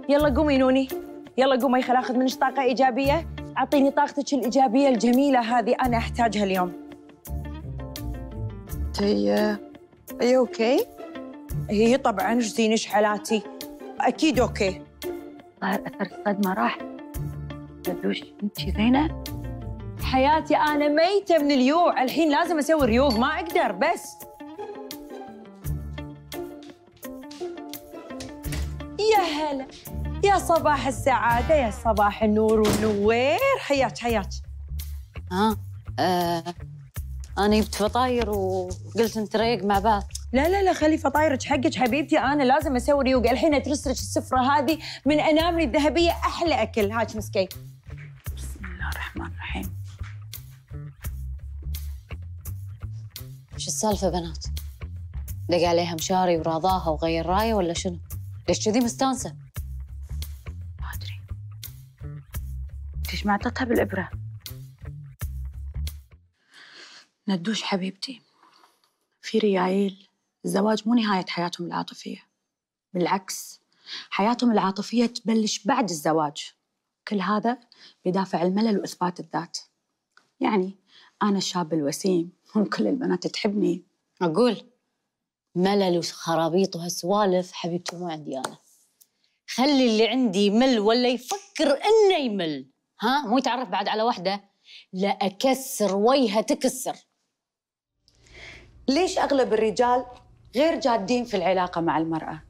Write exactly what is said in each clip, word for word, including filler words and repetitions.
يلا قومي نوني، يلا قومي خل اخذ منك طاقة إيجابية، اعطيني طاقتك الإيجابية الجميلة هذه أنا أحتاجها اليوم. هي هي اوكي؟ هي طبعاً ايش زينش حالاتي؟ أكيد أوكي. ظاهر أثر الصدمة راح. ندوش أنت زينة؟ حياتي أنا ميتة من اليوع، الحين لازم أسوي ريوق ما أقدر بس. يا هلا، يا صباح السعادة، يا صباح النور والنوير، حياك حياك. ها آه. أنا جبت فطاير وقلت نتريق مع بعض. لا لا لا خلي فطايرك حقك حبيبتي، أنا لازم أسوي ريوق، الحين أترسلك السفرة هذه من أناملي الذهبية، أحلى أكل. هاك مسكي. بسم الله الرحمن الرحيم. شو السالفة بنات؟ دق عليها مشاري وراضاها وغير رايه ولا شنو؟ ليش كذي مستانسة؟ ما أدري. ليش ما أعطتها بالإبرة؟ ندوش حبيبتي، في ريايل الزواج مو نهاية حياتهم العاطفية، بالعكس حياتهم العاطفية تبلش بعد الزواج. كل هذا بدافع الملل وإثبات الذات. يعني أنا الشاب الوسيم وكل البنات تحبني. أقول ملل وخرابيط وهالسوالف حبيبتي مو عندي أنا. خلي اللي عندي يمل ولا يفكر إنه يمل، ها مو يتعرف بعد على وحدة لا أكسر وجهها تكسر. ليش أغلب الرجال غير جادين في العلاقة مع المرأة؟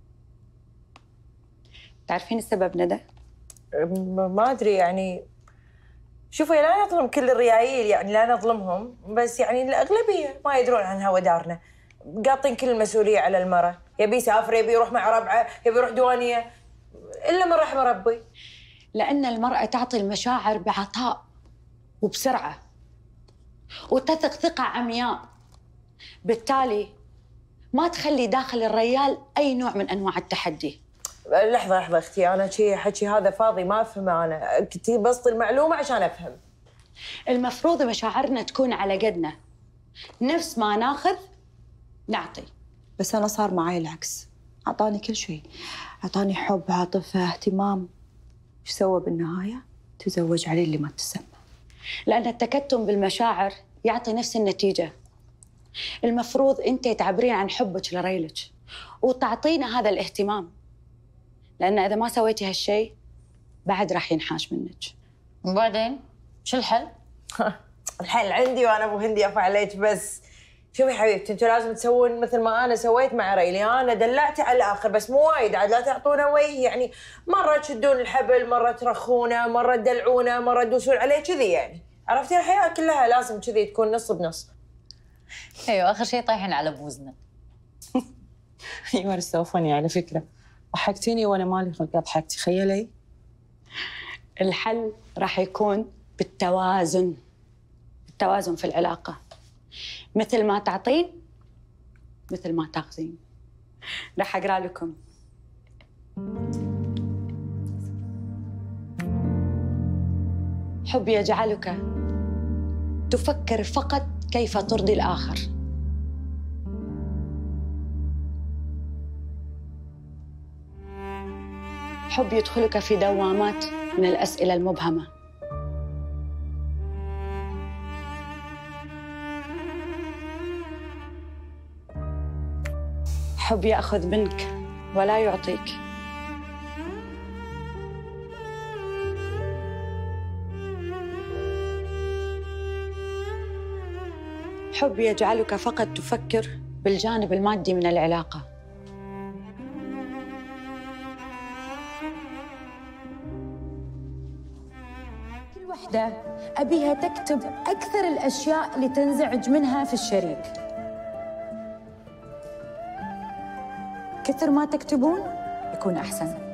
تعرفين السبب ندى؟ ما أدري يعني، شوفي لا نظلم كل الريايل، يعني لا نظلمهم، بس يعني الأغلبية ما يدرون عن هوا دارنا، قاطين كل المسؤولية على المرأة، يبي يسافر، يبي يروح مع ربعه، يبي يروح دوانية، إلا من رحم ربي. لأن المرأة تعطي المشاعر بعطاء وبسرعة وتثق ثقة عمياء، بالتالي ما تخلي داخل الرجال أي نوع من أنواع التحدي. لحظة لحظة أختي، أنا شي حكي هذا فاضي ما أفهمه، أنا كنتي بسطي المعلومة عشان أفهم. المفروض مشاعرنا تكون على قدنا، نفس ما ناخذ نعطي. بس أنا صار معي العكس، أعطاني كل شيء، أعطاني حب، عاطفة، اهتمام. إيش سوى بالنهاية؟ تزوج عليه اللي ما تسمى. لأن التكتم بالمشاعر يعطي نفس النتيجة. المفروض أنت تعبرين عن حبك لريلك وتعطينا هذا الاهتمام، لأن إذا ما سويتي هالشيء بعد راح ينحاش منك. وبعدين شو الحل؟ الحل عندي وأنا أبو هندي أفعل عليك. بس شوفي حبيبتي، أنتوا لازم تسوون مثل ما أنا سويت مع ريلي، أنا دلعتي على الآخر بس مو وايد، عاد لا تعطونا وجه، يعني مرة تشدون الحبل، مرة ترخونه، مرة تدلعونه، مرة تدوسون عليه كذي، يعني عرفتي الحياة كلها لازم كذي تكون نص بنص. ايوه اخر شيء طايحين على بوزنا. ايوه استوفني على فكره، ضحكتيني وانا مالي خلق اضحك، تخيلي. الحل راح يكون بالتوازن، التوازن في العلاقه، مثل ما تعطين مثل ما تاخذين. راح اقرا لكم. حب يجعلك تفكر فقط كيف ترضي الآخر. حب يدخلك في دوامات من الأسئلة المبهمة. حب يأخذ منك ولا يعطيك. حب يجعلك فقط تفكر بالجانب المادي من العلاقة. كل وحدة أبيها تكتب أكثر الأشياء اللي تنزعج منها في الشريك. كثر ما تكتبون يكون أحسن.